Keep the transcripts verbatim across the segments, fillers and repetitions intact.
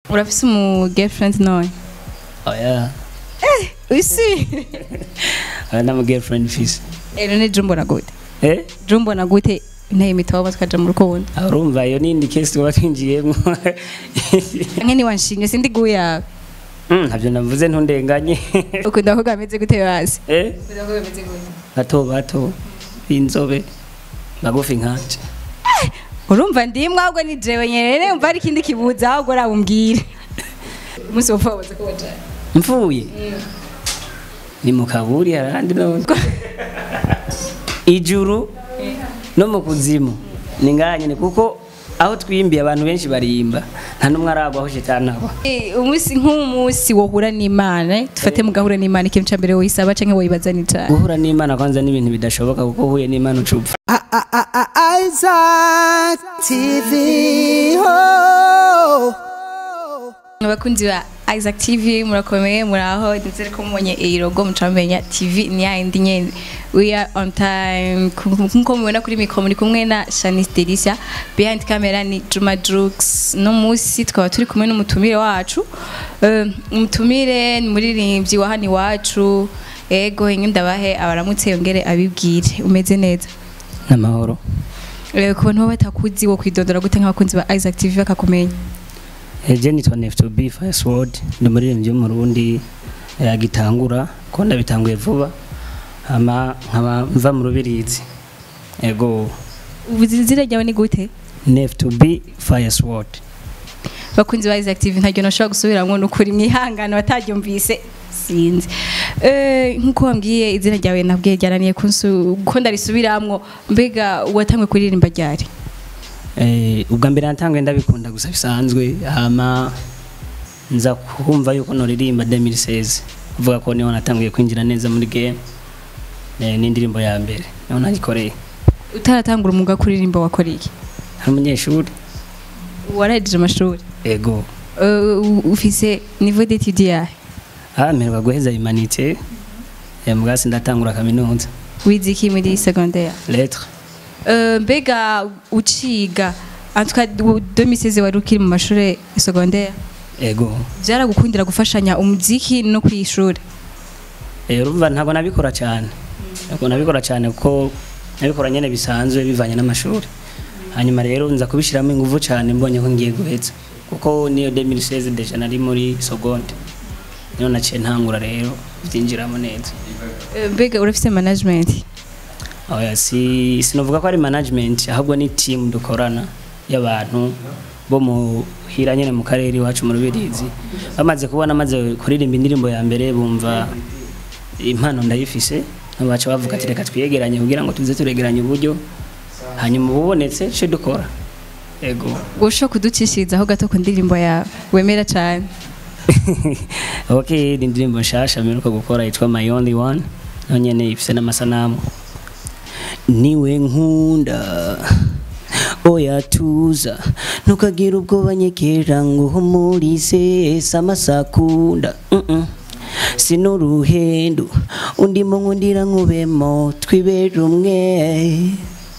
Urafise umu girlfriend none? Oya. Eh, wisi. Ana mu girlfriend fise. Eh none jumbo na gute? Eh? Jumbo na gute ntaye mitoma twaje mu rukundo. Urumva iyo ni case tuba twinjiyemo. Ngene wanshimye sindi guya. Mm, ntabyo navuze ntundenganye. Ukunda ko gameze gute basi? Eh? Ukunda ko gameze gute? Bato bato inzobe bagufi nkanje. Urumva ndimwe ahubwo ni jewe nyerere umva ari kindi kibuza ahubwo rabumbwire. Umunsi wopfa waza ko waje. Mvuye. Ni mu kaburi arandi none. Ijuru no mu kuzimu ni nganye kuko aho twimbiye abantu benshi barimba nta numwe aragwa aho shetani aba. Eh umunsi nk'umunsi wohura n'Imana tufate mu gahura n'Imana ikintu cyambere woyisaba canke woyibaza ni cyane. Guhura n'Imana kwanza ni ibintu bidashoboka kuko huye n'Imana ucupfa. Isaac T V ho. Abakunzi ba Isaac T V murakomeye muraho ndetse ko mumenye irogo mucamenya T V ni yindi nyene. We are on time nko mubona kuri mikro muri kumwe na Shanice Delicia, behind camera ni Juma Drux. No musi twaba turi kumwe n'umutumire wacu. Umutumire ni muririmbyi wa hani wacu. Ego ndabahe abaramutse yongere abibwire. Umeze neza? Namahoro. Eh kubona batakuzi wo kwidondora gute nk'abakunzi ba Isaac T V bakakumenya. Eje nitwa N F B First Word ndi muririmbyi mu Burundi yagitangura ko ndabitanguye vuba ama nkaba mva mu rubirizi. Ego ubuzizira ryawe ni gute? N F B First Word. Bakunzi ba Isaac T V ntajyo nashobora gusubiramwo nukuri mwihangana bataryumvise sinzi. Eh nkuko wambwiye izina ryawe nabwiye ryananiye kunsu ko ndarisubiramwo mbega watangwe kuririmba ryari? Eh ubwa mbere natangwe ndabikunda gusa bisanzwe hama nza kumva yuko noririmba deux mille seize uvuga ko niho natanguye kwinjira neza muri game eh n'indirimbo ya mbere niho nagikoreye. Utaratangura umuga kuririmba wakoreye iki? Hari umunyeshuri warahejeje amashuri. Ego uh, ufise niveau d'études yahe? Ah mperwa guheza humanité ya mugasi ndatangura kaminuza. Wize iki muri secondaire? Lettres. Uh, mbega uciga en tout cas deux mille seize wari ukiri mu mashuri secondaire? Ego byaragukundira gufashanya umuziki no kwishura? Eh urumva ntabwo nabikora cyane. Ntabwo nabikora cyane kuko nabikora nyene bisanzwe bivanye n'amashuri. Hanyuma rero nza kubishiramo ingufu cyane mbonye ko ngiye guheza kuko niyo deux mille seize deja nari muri seconde. Niyo naciye ntangura rero byinjiramo neza. Mbega urafise management? Oya si sinovuga ko ari management ahubwo ni team dukorana y'abantu bo mu hira nyene mu karere iwacu mu rubirizi. Bamaze kubona maze kuririmba indirimbo ya mbere bumva impano ndayifise baca bavuga ati reka twiyegeranye kugira ngo tuze turegeranye uburyo hanyuma ubonetse cyo dukora. Ego usho kuducishiriza aho gato ku ndirimbo ya wemera cyane. Okay indirimbo nshasha mperuka gukora yitwa My Only One nonyene ifise n'amasanamu. Niwe nkunda oya tuza ntukagira ubwoba nyekera ngo humurize samasakunda mm -mm. Sinuruhendo undimo nkundira nkubemo twibera umwe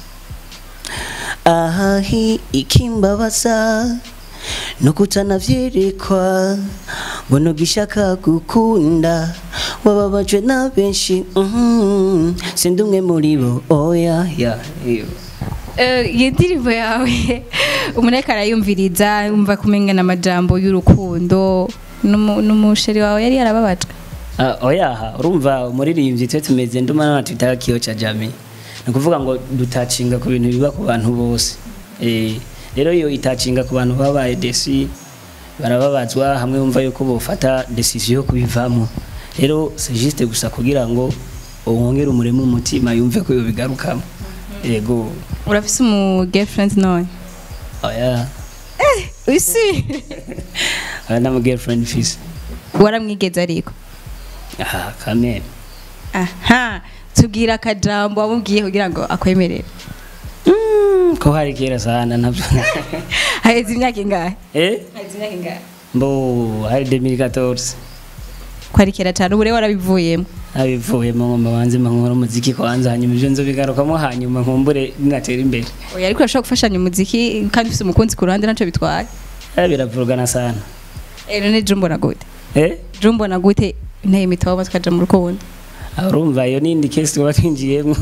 ahahi ikimbabaza no kutanavyerekwa bono gishaka gukunda wababajwe na benshi mhm sindumwe muri bo oya ya iyo eh indirimbo yawe umuneka arayumviriza umva kumengana amajambo y'urukundo n'umusheri wawe yari yarababajwe. Ah oya urumva umuririmbyi twe tumeze ndumana na twita kiyo cha jamii nukuvuga ngo dutacinga ku bintu biba ku bantu bose. Eh rero iyo itacinga ku bantu babaye desi barababazwa hamwe umva yuko bofata decision yo kubivamo. Rero c'est juste gusa kugira ngo wongere umuremo umutima yumve ko yobigarukamo. Yego urafise umu girlfriend none? Oya. Eh wisi. Ana mu girlfriend fise. Waramwigeza ariko? Ah kamera. Aha tugira akajambo wamubwiye kugira ngo akwemerere. Mm ko hari kera sana nabyo. Haizi imyaka ingahe? Eh? Haizi imyaka ingahe? Mbo hari deux mille quatorze. Kwari kera cyane ubure warabivuyemo? Abivuyemo ngomba banze nkora umuziki kwanza hanyuma ibyo nzo bigarukamo hanyuma nkumbure ngatera imbere. Oya ariko urashobora gufashanya umuziki kandi ufite umukunzi ku ruhande naco bitwaye. Eh biravurugana sana. eh none jumbo na gute eh jumbo na gute ntaye imitoma twaje mu rukundo urumva iyo ni indi case tuba twinjiyemo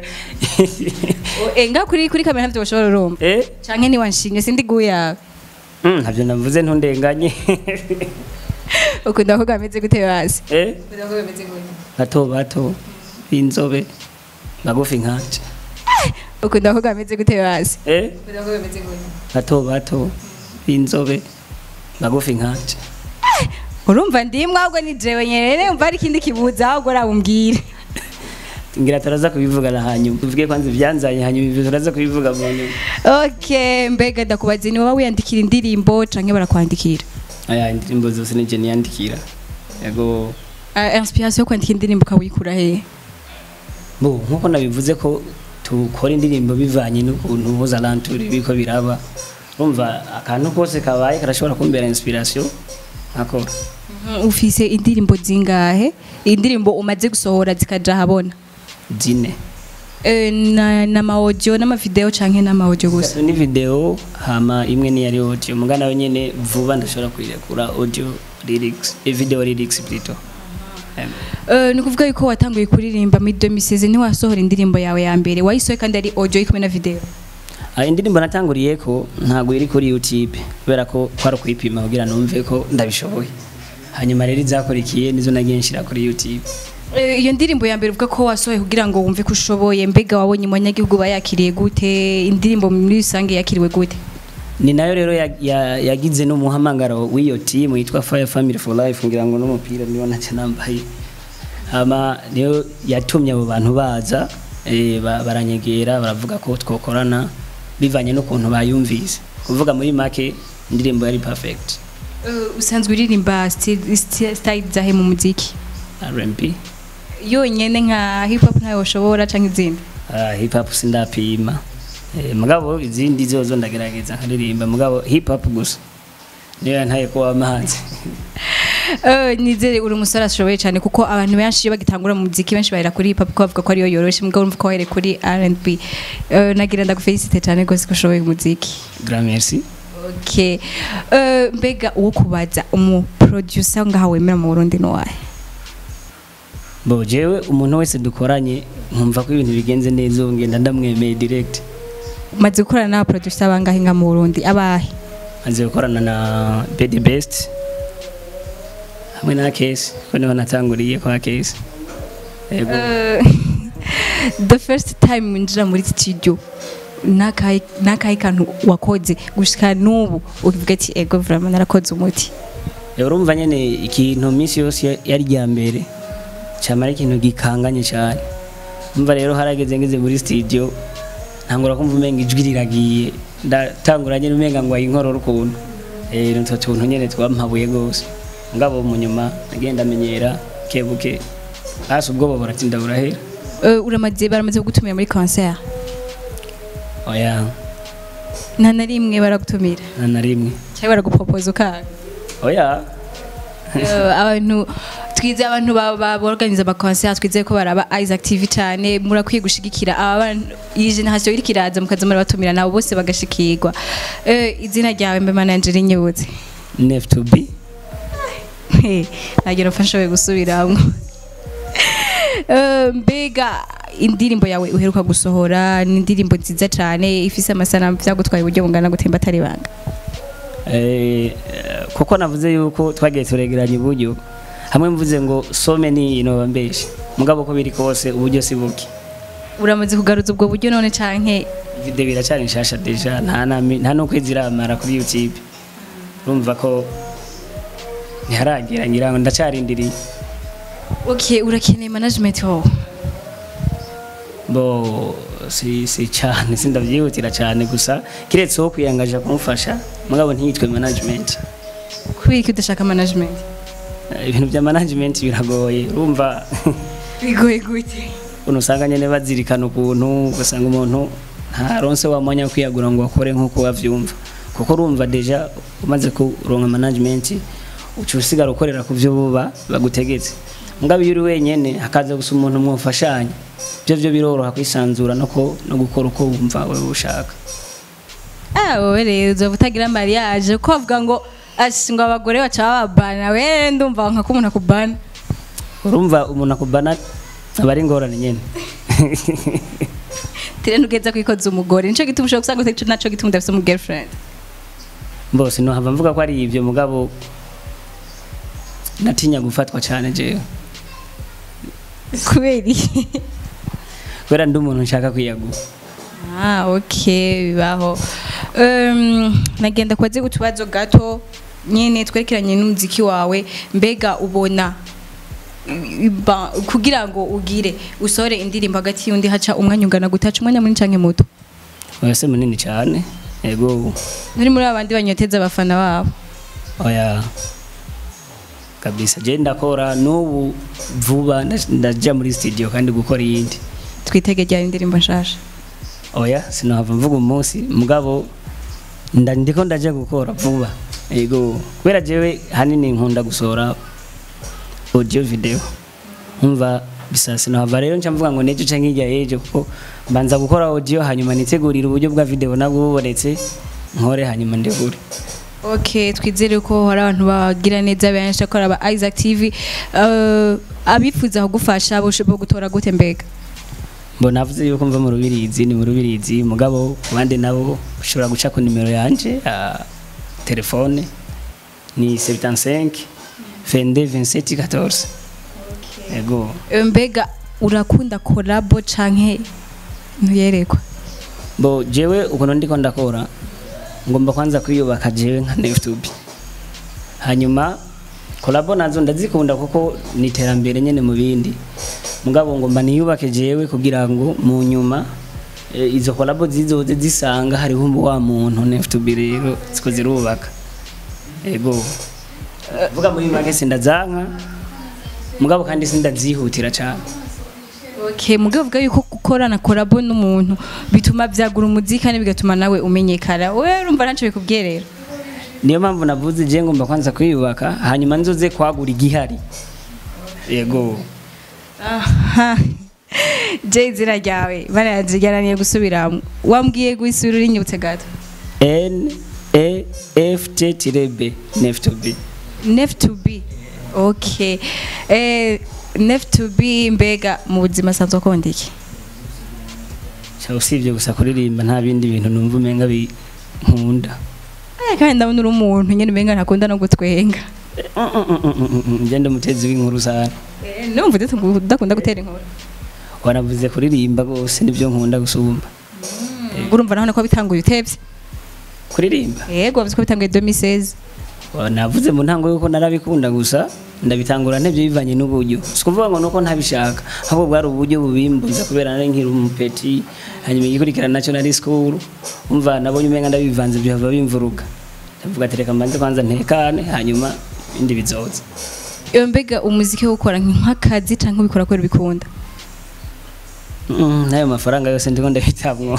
eh nga kuri kuri kamera ntavyo bashobora urumva eh canke ni wanshinye sindi guya mm ntabyo navuze ntundenganye ukunda ko gameze gute basi eh ukunda ko gameze gute bato bato inzobe bagufi nkanje ukunda ko gameze gute basi eh ukunda ko gameze gute bato bato inzobe bagufi nkanje urumva ndimwe ahubwo ni jewe nyerere umva ari ikindi kibuza ahubwo rabumbwire ngira turaza kubivugana hanyuma tuvuge kwanza ibyanzanye hanyuma ibyo turaza kubivuga mu nyuma. Okay, mbega ndakubaze ni wowe wiyandikira indirimbo canke barakwandikira? Aya indirimbo zose nije niyandikira. Yego uh, inspiration yo kwandika indirimbo kawikura he? Bo nkuko nabivuze ko tukora indirimbo bivanye n'ukuntu mpuzalanturi biko biraba. Urumva akantu kose kabaye karashobora kumbera inspiration akora. Mm, ufise indirimbo zingahe? Indirimbo umaze gusohora zikaja habona? Zine. Eh na na ma audio na ma video canke na ma audio gusa? Ni video hama imwe ni yari audio mugana wenyene vuba ndashobora kuyirekura audio lyrics e video lyrics plutôt. Eh nukuvuga yuko watanguye kuririmba muri deux mille seize ni wasohora indirimbo yawe ya mbere wayisohoye kandi ari audio ikomwe na video? Ah indirimbo natanguriye ko ntago iri kuri YouTube kubera ko kwaro kuyipima kugira numve ko ndabishoboye. Hanyuma rero izakurikiye nizo nagenshira kuri YouTube. Iyo ndirimbo ya mbere uvuga ko wasohoye kugira ngo wumve ko ushoboye mbega wabonye mu nyagihugu bayakiriye gute indirimbo muri rusange yakiriwe gute? Ni nayo rero yagize ya, ya n'umuhamangaro w'iyo team yitwa Fire Family for Life ngira ngo n'umupira niyo nace nambaye. Ama niyo yatumye abo bantu baza eh baranyegera baravuga ko twokorana bivanye no kuntu bayumvise. Kuvuga muri make indirimbo yari perfect. Uh, usanzwe uririmba style zahe mu muziki? R and B. Yo nyene nka hip hop nayo ushobora canke izindi? Ah hip hop sindapima. Eh mugabo izindi zozo ndagerageza nkaririmba mugabo hip hop gusa. Niyo ntaye ko amazi. Eh nizere uri umusore ashoboye cyane kuko abantu benshi bagitangura mu muziki benshi bahera kuri hip hop ko bavuga ko ari yo yoroshe mugabo urumva ko wahere kuri R and B. Eh nagira ndagufelicite cyane gose ko ushoboye umuziki. Grand merci. Okay. Uh, mbega uwo kubaza umu producer ngaho wemera mu Burundi no wahe? Bo jewe umuntu wese dukoranye nkumva ko ibintu bigenze neza ngenda ndamwemeye direct. Maze gukorana na producer bangahe nga mu Burundi abahe? Maze gukorana na Be the Best. Hamwe na Case, ko niho natanguriye kwa Case. Yego. Uh, the first time winjira muri studio nakaye nakaye kantu wakoze gushika nubu ukivuga ati ego vraiment narakoze umuti. Urumva nyene ikintu misi yose yari rya mbere cyamara ikintu gikanganye cyane. Umva rero harageze ngeze muri studio ntangura kumva umenga ijwi riragiye ndatanguranye n'umenga ngo ayinkorora ukuntu eh nto tuntu nyene twampabuye gose ngabo mu nyuma agenda amenyera kebuke hasi ubwo bo baratinda burahera. Uh, uramaze baramaze gutumira muri concert? Oya. Nta na rimwe baragutumira? Nta na rimwe. Cyangwa baragupropose ukaga? Oya. Abantu twize abantu ba organize ba concert twize ko baraba Isaac T V cyane murakwiye gushigikira aba iyi generation iri kiraza mukaza muri batumira nabo bose bagashikirwa. Eh izina ryawe mbe manager inyibutse? Nef to be. Eh nagira mfashowe gusubiramwe. Eh mbega indirimbo yawe uheruka gusohora ni indirimbo nziza cyane ifise amasanamu byagutwaye uburyo bungana gutemba atari banga? Eh kuko navuze yuko twagiye turegeranye uburyo hamwe mvuze ngo some ni ino mbeshe mugabo ko biri kose uburyo sibuki. Uramaze kugaruza ubwo buryo none canke video biracari nshasha deja nta nta no kwiziramara kuri YouTube. Urumva ko ntiharagira ngira ngo ndacarindiriye. Okay, urakeneye management ho? Bo si si cyane sindavyihutira cyane gusa kiretse ho kwiyangaje kumufasha mugabo ntiyitwe management. Kubera ko udashaka management? Ibintu bya management biragoye urumva bigoye gute? Uno usanga nyene bazirikana ukuntu ugasanga umuntu nta ronse wamanya kwiyagura ngo akore nkuko wavyumva kuko urumva deja umaze kuronka management ucu usigara ukorera ku byo buba bagutegetse mugabo yuri wenyene hakaza gusa umuntu mwufashanya byo byo biroroha kwisanzura no ko no gukora uko wumva wewe ushaka. Ah wowe rero uzobutagira mariage ko avuga ngo ashinga abagore baca babana we ndumva nka ko umuntu akubana urumva umuntu akubana aba ari ingorane nyene tire ntugeza kwikoza umugore nico gituma ushobora gusanga utaco naco gituma udafise umu girlfriend mbose no hava mvuga ko ari ivyo mugabo natinya gufatwa cyane jewe kubera kubera ndi umuntu nshaka kwiyagura. Ah, okay, bibaho. Um, nagenda kwaze utubazo gato nyene twerekeranye n'umuziki wawe mbega ubona ba, kugira ngo ugire usore indirimbo hagati yundi haca umwanya ungana gutaca umwanya munini canke muto? Wese munini cyane. Ego. Nuri muri abandi banyoteza abafana babo. Oya. Kabisa je ndakora n'ubu vuba ndaja muri studio kandi gukora yindi. Twitege rya indirimbo nshasha. Oya sinahava mvuga umunsi mugabo ndandiko ndaje gukora vuba. Ego kubera jewe hanini nkunda gusora audio video. Umva bisa sinahava rero nca mvuga ngo nejo canke irya ejo kuko mbanza gukora audio hanyuma nitegurira uburyo bwa video nabwo bubonetse nkore hanyuma ndegure. Okay, twizere ko hari abantu bagira neza benshi akora aba Isaac T V uh, abifuza kugufasha bo gutora gute mbega? Mbona avuze yuko mva mu rubirizi ni mu rubirizi mugabo abandi nabo ushobora guca ku nimero yanje ya telefone ni seventy-five vingt-deux vingt-sept quatorze. Okay. Ego. Mbega urakunda collabo canke ntuyerekwa? Bo jewe uko ndiko ndakora ngomba kwanza kwiyubaka jewe nka YouTube. Hanyuma collabo nazo ndazikunda kuko ni terambere nyene mu bindi. Mugabo ngomba niyubake jewe kugira ngo mu nyuma e, izo collabo zizoze zisanga hari humbo wa muntu YouTube rero siko zirubaka. Ego. Vuga muri make sindazanka mugabo kandi sindazihutira cyane. Okay, mugabo vuga yuko gukorana collabo n'umuntu bituma byagura umuziki kandi bigatuma nawe umenyekana. We urumva ntaco bikubwerera. Niyo mpamvu navuze je ngomba kwanza kwiyubaka hanyuma nzoze kwagura igihari. Yego. Aha. Je zira ryawe barazigaraniye gusubira wambwiye gwisura inyutse gato. N E F T B Nef to B. Nef to B. Okay. Eh Nef to B mbega mu buzima sanzwe konda iki? Cha usivye gusa kuririmba nta bindi bintu numva umenga bi nkunda. Eh kandi ndabona uri umuntu nyene umenga ntakunda no gutwenga. Ngende mutezi w'inkuru sana. Eh numva udakunda gutera inkuru. Waravuze kuririmba gose nivyo nkunda gusumba. Urumva naho ko bitanguye utevye. Kuririmba? Yego bavuze ko bitanguye deux mille seize. Navuze mu ntango yuko narabikunda gusa ndabitangura ntevyo bivanye n'uburyo. Sikuvuga ngo nuko ntabishaka. Ahubwo bwari uburyo bubimbuza kubera nari nkiri umupeti hanyuma igikurikira national school. Umva nabonye umenga ndabivanze byo bava bimvuruka. Ndavuga tereka mbanze kwanza ntekane hanyuma indi bizoza. Iyo mbega umuziki wo gukora nk'akazi canke ubikora kwera bikunda? Mm, nayo mafaranga yose ndiko ndabitamwo.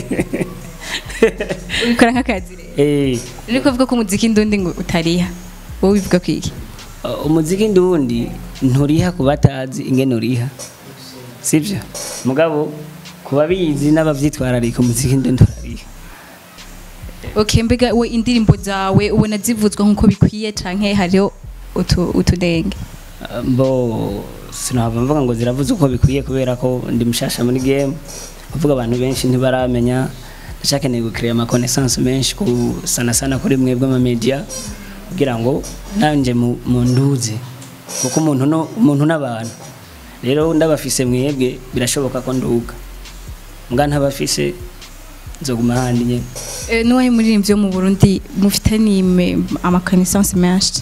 Ubikora nk'akazi rero. Eh. Niko vuga ko umuziki ndundi ngo utariha. Wowe bivuga kwiki? Umuziki ndundi nturiha kubatazi ingene uriha. Sivyo? Mugabo kubabizi n'abavyitwararika umuziki ndundi urariha. Okay, mbega we indirimbo zawe ubona zivuzwa nkuko bikwiye canke hariho utu utudenge? Mbo sinahava mvuga ngo ziravuze uko bikwiye kubera ko ndi mushasha muri game. Kuvuga abantu benshi ntibaramenya ndacakeneye gukreya ama connaissance menshi ku sana sana kuri mwebwe ama media kugira ngo nanje mu nduze kuko umuntu no umuntu n'abantu rero ndabafise mwebwe birashoboka ko nduga mbwa ntabafise nzoguma handi nye. Eh nuwahe muririmbyi yo mu Burundi mufitani ama connaissance menshi?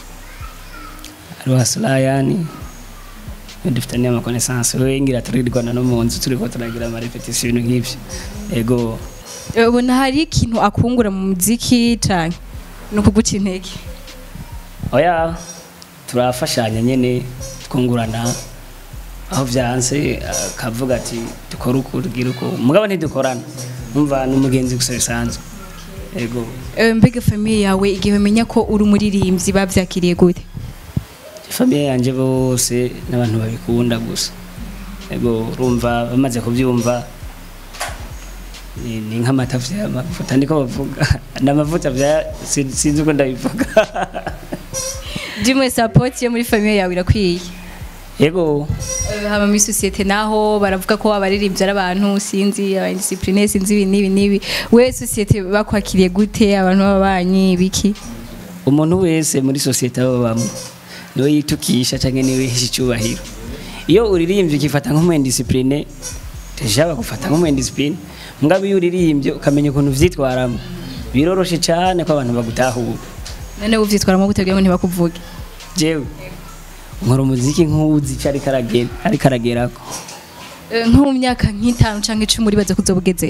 Arwasla yani dufitani ama connaissance we ngira turirwana no mu nzu turiko turagira ama repetition nk'ibyo. Ego. Ubona hari ikintu akungura mu muziki canke no kuguca intege? Oya turafashanya nyene twungurana aho vyanse kavuga ati dukora uko rugira uko mugabo ntidukorana umva n'umugenzi gusa bisanzwe. Ego. Mbega famille yawe igihe menya ko uri umuririmbyi bavyakiriye gute? Famille yanje bose n'abantu babikunda gusa. Ego urumva bamaze kuvyumva ni ni nk'amata vy'amavuta ndiko bavuga n'amavuta vya sin- sinzi uko ndabivuga Dimwe support yo muri famille yawe irakwiye. yego Eh, hama muri societe naho baravuga ko abaririmbyi ari abantu sinzi abadiscipline sinzi ibi nibi nibi. We societe bakwakiriye gute abantu babanyi biki? umuntu wese muri societe abo bamwe niwe yitukisha canke niwe yihisha icubahiro iyo uririmbye ukifata nk'umwendiscipline deja bagufata nk'umwendiscipline mugabo iyo uririmbye ukamenya ukuntu vyitwaramo biroroshe cane ko abantu bagutahura None uvyitwaramo gute ngo ntibakuvuge? jewe nkora umuziki nk'uwuzi ico ariko aragera ariko aragerako Eh, nko mu myaka nk'itanu canke icumi uribaza kuzobugeze.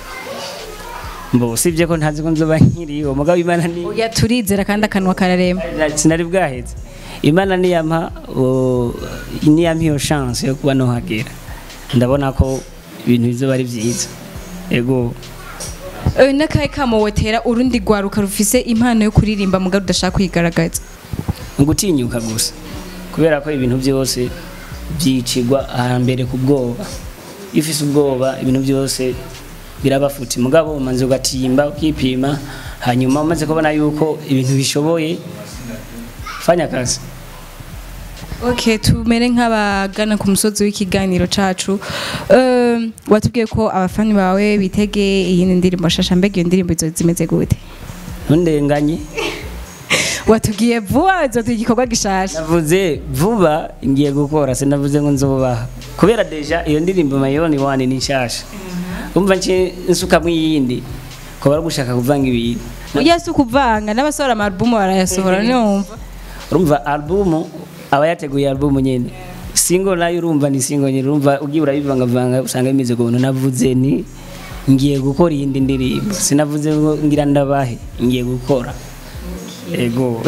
mbo sivye ko ntazi ko nzoba nkiriho mugabo imana ni Oya turizera kandi akanwa kararema. sinari bwaheze imana niyampa o- niyampa iyo chance yo kuba nohagera ndabona ko ibintu bizoba ari vyiza ego Eh, nakahe kamo wotera urundi gwaruka rufise impano yo kuririmba mugabo udashaka kwigaragaza. ngutinyuka gusa kubera ko ibintu byose byicigwa ahambere ku bwoba iyo ufise ubwoba ibintu byose birabafuti mugabo umanze ugatimba ukipima hanyuma umaze kubona yuko ibintu bishoboye fanya kazi Okay, tumere nk'abagana ku musozi w'ikiganiro cacu. Eh, watubwiye ko abafani bawe bitege iyi ndirimbo shasha mbega iyo ndirimbo izo zimeze gute? ntundenganye Watubwiye vuba izotugira igikorwa gishasha. navuze vuba ngiye gukora sinavuze ngo nzobaha kubera deja iyo ndirimbo mayoni wane ni nshasha umva nce nsukamwe yindi ko bari gushaka kuvanga ibintu Oya si ukuvanga n'abasora ama album barayasohora numva. urumva album aba yateguye album nyene single nayo urumva ni single nyene urumva ugiye urabivangavanga usanga bimeze ko navuze ni ngiye gukora iyindi ndirimbo sinavuze ngo ngira ndabahe ngiye gukora ego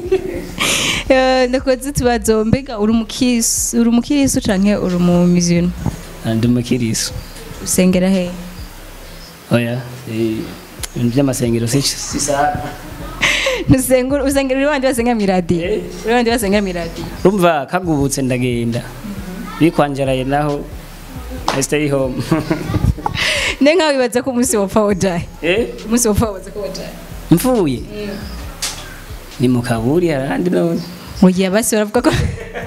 Eh, ndakoze tubazo mbega uri umukisi uri umukirisu canke uri mu mizino? ndi mukiriso Usengera he? oya eh, ibintu by'amasengero si si sana Nusengura usengera uri wandi basenga mi radio. Eh. Uri wandi basenga mi radio. urumva kagubutse ndagenda bikwanjaraye naho I stay home Ne nkawe bibaza ko umunsi wopfa wojaye. eh Umunsi wopfa wobaza ko wojaye. mfuye ni mukaburi arandi none Oya basi baravuga ko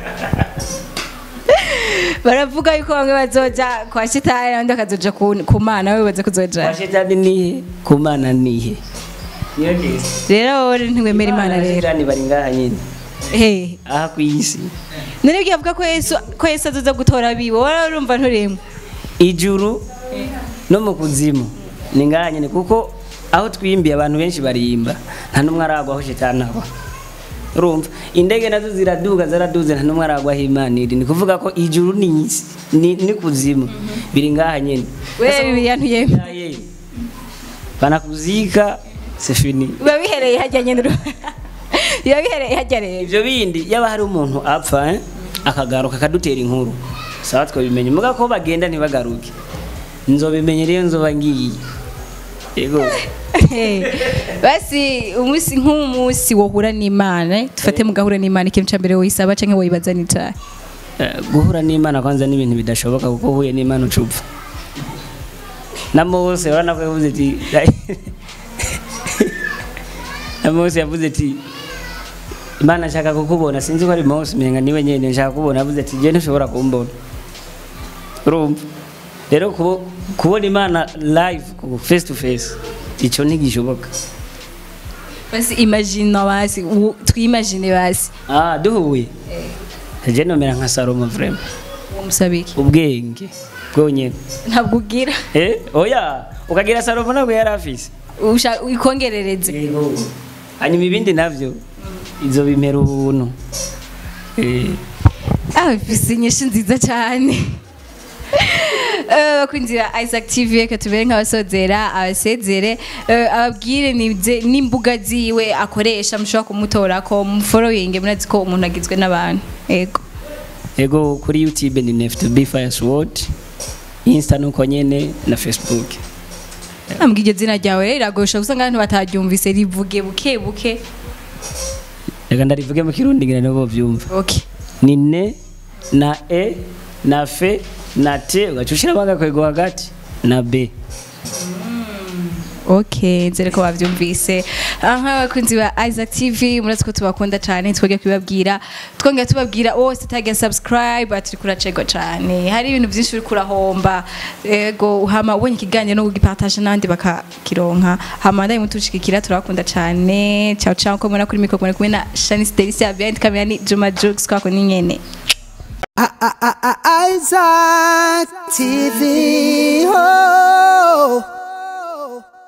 baravuga yuko bamwe bazoja kwa shitani abandi bakazoja ku ku mana we baza kuzoja. washetani nihe kumana nihe niyo kesi Rero wowe ntiwemera imana rero. Abashitani bari ngaha nyine Eh. aha ku isi None ugiye avuga ko Yesu ko Yesu azoza gutora bibo. Wowe urumva nturimo. ijuru no mu kuzimu ni ngaha nyine kuko aho twimbiye abantu benshi barimba nta numwe aragwaho shetani aba urumva indege nazo ziraduga zaraduze nta numwe aragwaho imana iri ni kuvuga ko ijuru ni isi ni, ni kuzimu biri ngaha nyine Wewe Bibiliya ntuyemera. Aye. banakuzika c'est fini Biba bihereye hajya nyine. Biba bihereye hajya rero. ivyo bindi yaba hari umuntu apfa eh, akagaruka akadutera inkuru sawa twabimenye muga ko bagenda ntibagaruke nzobimenye rero nzoba ngiye yego Basi umunsi nk'umunsi wohura n'Imana tufate mugahura n'Imana ikintu ca mbere woyisaba canke woyibaza ni ca Eh, guhura n'Imana kwanza n'ibintu bidashoboka kuko uhuye n'Imana ucupfa na Mose urana ko yavuze ati na Mose yavuze ati Imana nshaka kukubona sinzi ko ari Mose menga niwe nyene nshaka kubona yavuze ati je ntushobora kumbona urumva rero kubo- kubona Imana live ku- face to face ico ntigishoboka basi imagine basi u- twimagine basi ah duhuye je nomera nka Salomo vraiment uwo musabiki ubwenge bwonyene ntabwo ugira eh oya ukagira Salomo nabwo yari afise usha ikongerereze yego hanyuma ibindi navyo izo bimera ubuntu eh ah bisi nyinshi nziza cyane eh bakunzira Isaac T V reka tubere nk'abasozera abasezere eh, ababwire nibye n'imbuga ziwe akoresha mushobora kumutora ko mu following munazi ko umuntu agizwe n'abantu yego yego kuri YouTube ni Neft B Fire Sword Insta nuko nyene na Facebook ambwije zina ryawe iragosha usanga abantu bataryumvise rivuge buke buke reka ndarivuge mu kirundi ngira nabo byumva okay ni ne na e na fe na te ugacushira banga kwego hagati na b Okay, nzere ko bavyumvise. Aha bakunzi ba Isaac T V murazi ko tubakunda cyane twongeye kubabwira. Twongeye tubabwira wose tagiye subscribe aturi kuracego cyane. Hari ibintu byinshi uri kurahomba. Ego hama ubonye ikiganye no kugipartage nandi bakakironka. Hama ndaye mutushikikira turakunda cyane. Ciao ciao ko muna kuri mikro kumwe na Shanice Delicia behind camera ni Juma Jux kwako ni nyene. Isaac T V. Oh.